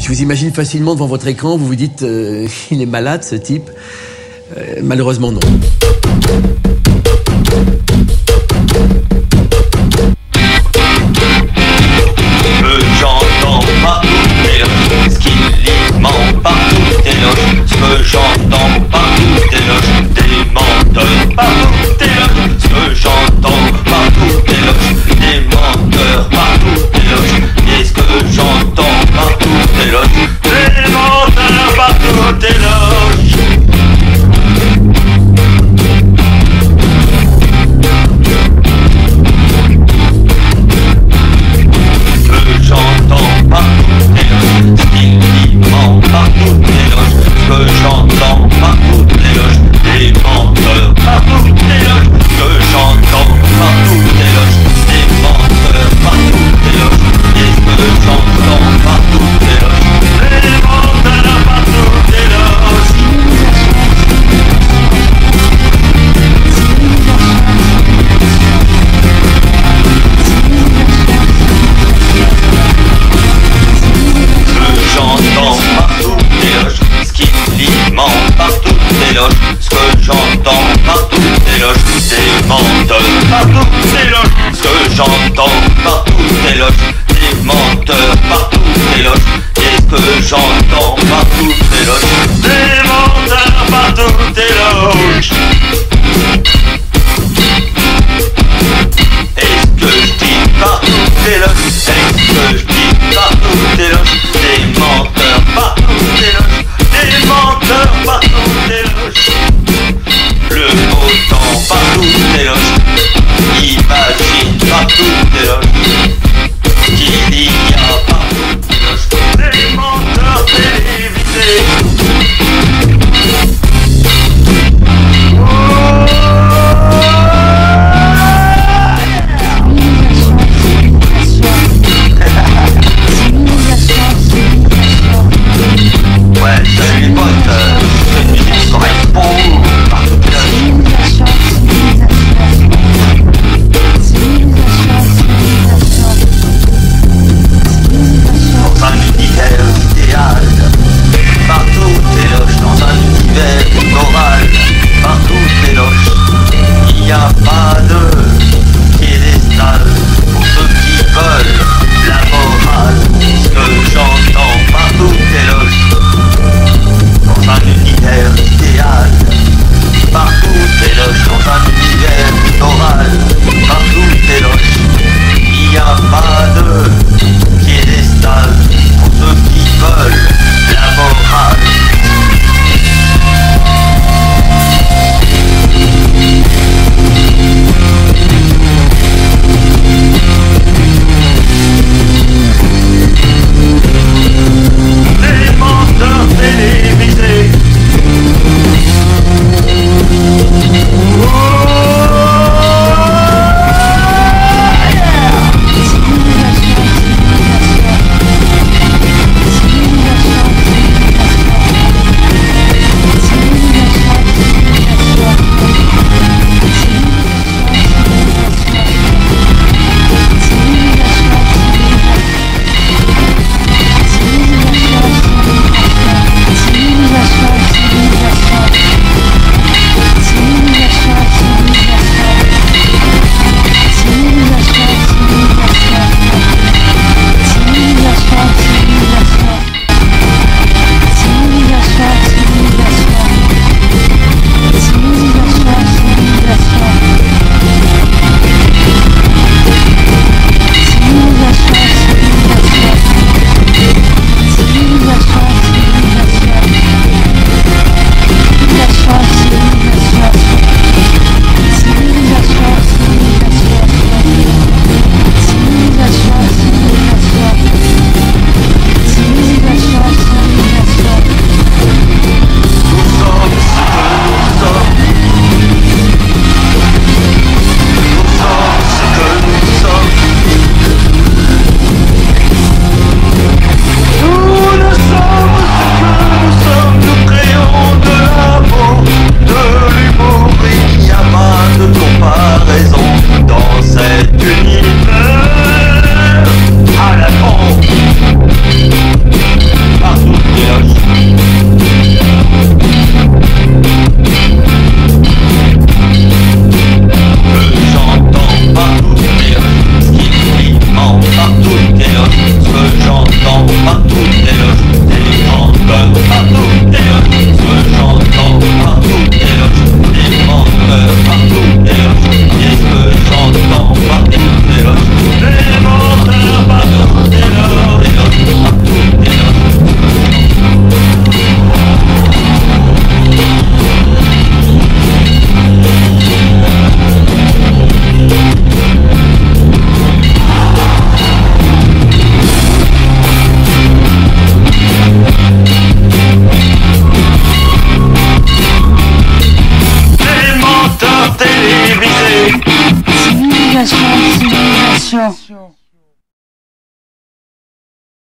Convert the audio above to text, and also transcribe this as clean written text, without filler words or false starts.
Je vous imagine facilement devant votre écran, vous vous dites il est malade ce type. Malheureusement non. J'entends partout tes loges, ce qui ment partout tes loges, ce que j'entends partout tes loges, des menteurs partout tes loges, ce que j'entends partout tes loges, des menteurs partout tes loges, et ce que j'entends partout tes loges, des menteurs partout tes loges. J'entends partout tes loges, ce qui ment partout tes loges, ce que j'entends partout tes loges, des menteurs partout tes loges, ce que j'entends partout tes loges, des menteurs partout tes loges, et ce que j'entends partout tes loges, des menteurs partout tes loges. J'entends partout tes loges, ce qui ment partout tes loges, ce que j'entends partout tes loges, des menteurs partout tes loges, ce que j'entends partout tes loges, des menteurs partout tes loges, et ce que j'entends